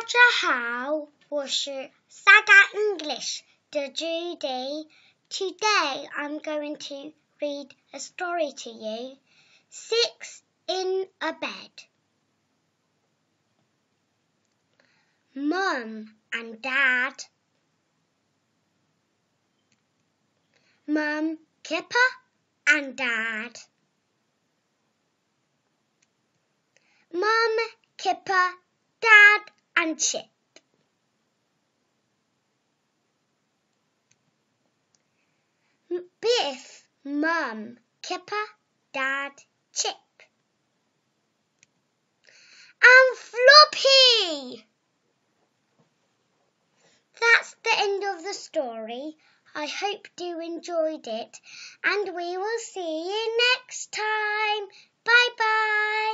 How was your Saga English? Judy. Today I'm going to read a story to you. 6 in a bed. Mum and Dad. Mum, Kipper and Dad. Mum, Kipper, Dad and Chip. Biff, Mum, Kipper, Dad, Chip. And Floppy! That's the end of the story. I hope you enjoyed it, and we will see you next time. Bye-bye.